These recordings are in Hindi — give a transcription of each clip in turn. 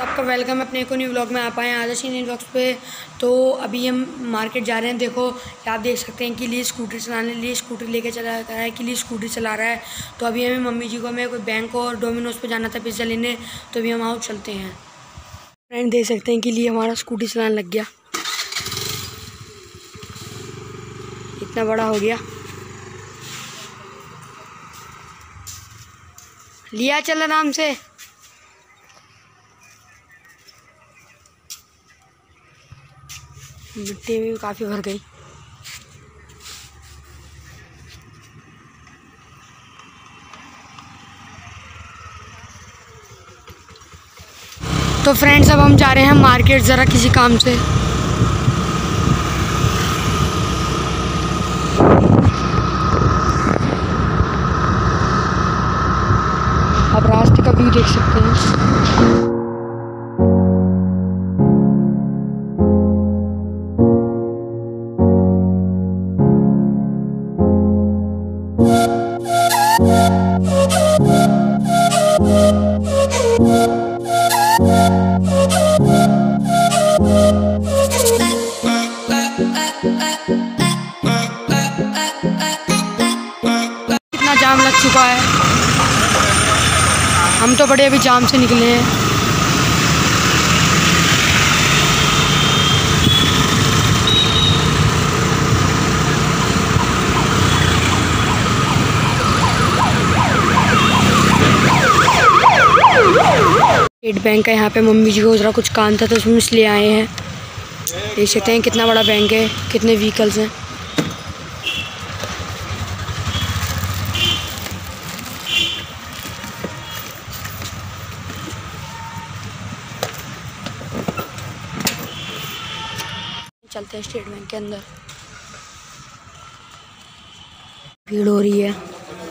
आपका वेलकम है अपने को न्यू व्लॉग में। आप आए हैं आदर्श न्यू व्लॉग्स पे। तो अभी हम मार्केट जा रहे हैं। देखो आप देख सकते हैं कि लिए स्कूटर चलाने लिए स्कूटर लेके चला रहा है, कि लिए स्कूटर चला रहा है। तो अभी हमें मम्मी जी को हमें कोई बैंक और डोमिनोज पे जाना था पिज़्ज़ा लेने, तो अभी हम आउट चलते हैं। फ्रेंड देख सकते हैं कि लिए हमारा स्कूटी चलाने लग गया, इतना बड़ा हो गया। लिया चल आराम से। मिट्टी में भी काफ़ी भर गई। तो फ्रेंड्स अब हम जा रहे हैं मार्केट ज़रा किसी काम से। आप रास्ते का व्यू देख सकते हैं। कितना जाम लग चुका है, हम तो बड़े अभी जाम से निकले हैं। स्टेट बैंक है यहाँ पे। मम्मी जी को ज़रा कुछ काम था तो उसमें इसलिए आए हैं। देख सकते हैं कितना बड़ा बैंक है, कितने व्हीकल्स हैं। चलते हैं स्टेट बैंक के अंदर। भीड़ हो रही है।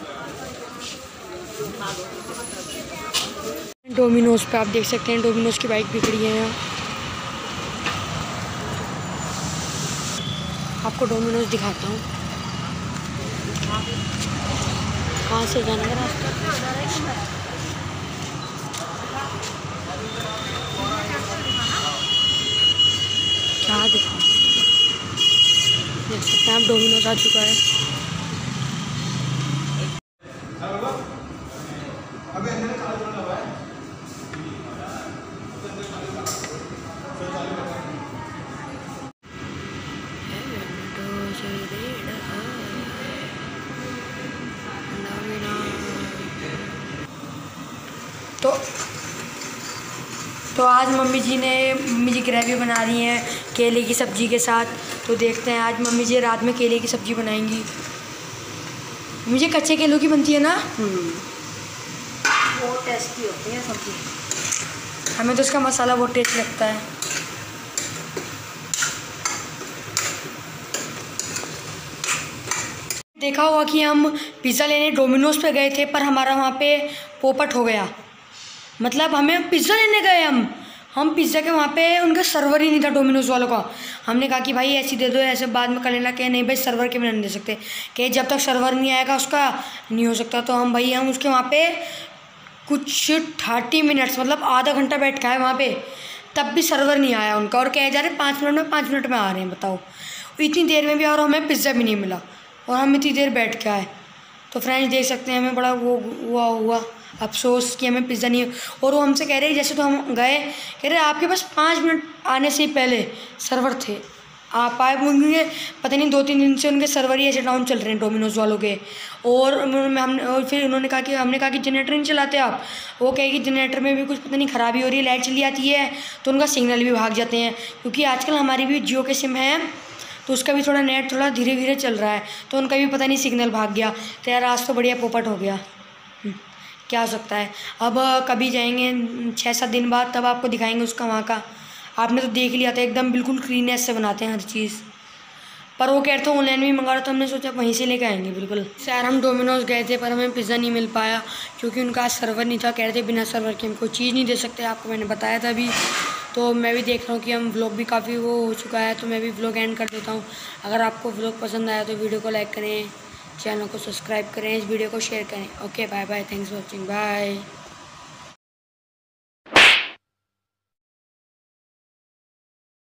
डोमिनोज पे आप देख सकते हैं डोमिनोज की बाइक भी खड़ी है यहाँ। आपको डोमिनोज दिखाता हूँ कहाँ से जाना है रास्ता। क्या दिखा देख सकते हैं आप डोमिनोज आ चुका है। तो आज मम्मी जी ग्रेवी बना रही हैं केले की सब्ज़ी के साथ। तो देखते हैं आज मम्मी जी रात में केले की सब्ज़ी बनाएंगी। मुझे कच्चे केलों की बनती है ना, बहुत टेस्टी होती है सब्ज़ी। हमें तो इसका मसाला बहुत टेस्ट लगता है। देखा होगा कि हम पिज़्ज़ा लेने डोमिनोज पे गए थे, पर हमारा वहाँ पे पोपट हो गया। मतलब हमें पिज़्ज़ा लेने गए, हम पिज़्ज़ा के वहाँ पे उनका सर्वर ही नहीं था डोमिनोज वालों का। हमने कहा कि भाई ऐसे दे दो, ऐसे बाद में कर लेना। कहे नहीं भाई सर्वर के बिना नहीं दे सकते, कि जब तक सर्वर नहीं आएगा उसका नहीं हो सकता। तो हम उसके वहाँ पे कुछ 30 मिनट्स मतलब आधा घंटा बैठ के आए वहाँ पे, तब भी सर्वर नहीं आया उनका। और कहे जा रहे 5 मिनट में आ रहे हैं। बताओ इतनी देर में भी, और हमें पिज़्ज़ा भी नहीं मिला और हम इतनी देर बैठ के आए। तो फ्रेंड्स देख सकते हैं हमें बड़ा वो हुआ अफसोस कि हमें पिज़्ज़ा नहीं। और वो हमसे कह रहे जैसे, तो हम गए, कह रहे आपके पास 5 मिनट आने से पहले सर्वर थे, आप आए। उनके पता नहीं 2-3 दिन से उनके सर्वर ही ऐसे डाउन चल रहे हैं डोमिनोज वालों के। और फिर उन्होंने कहा कि हमने कहा कि जनरेटर नहीं चलाते आप। वो कहे कि जनरेटर में भी कुछ पता नहीं ख़राबी हो रही है, लाइट चली आती है तो उनका सिग्नल भी भाग जाते हैं। क्योंकि आजकल हमारी भी जियो के सिम है तो उसका भी थोड़ा नेट थोड़ा धीरे धीरे चल रहा है, तो उनका भी पता नहीं सिग्नल भाग गया। तो यार आज तो बढ़िया पोपट हो गया। क्या हो सकता है। अब कभी जाएंगे 6-7 दिन बाद, तब आपको दिखाएंगे उसका वहाँ का। आपने तो देख लिया था, एकदम बिल्कुल क्लीननेस से बनाते हैं हर चीज़। पर वो कह रहे थे ऑनलाइन भी मंगा रहा, तो हमने सोचा वहीं से लेकर आएंगे बिल्कुल। सर हम डोमिनोज गए थे पर हमें पिज़्ज़ा नहीं मिल पाया क्योंकि उनका सर्वर नहीं था। कह रहे थे बिना सर्वर के हम कोई चीज़ नहीं दे सकते, आपको मैंने बताया था अभी। तो मैं भी देख रहा हूँ कि हम व्लॉग भी काफ़ी वो हो चुका है, तो मैं भी व्लॉग एंड कर देता हूँ। अगर आपको व्लॉग पसंद आया तो वीडियो को लाइक करें, चैनल को सब्सक्राइब करें, इस वीडियो को शेयर करें। Okay bye bye, thanks for watching, bye.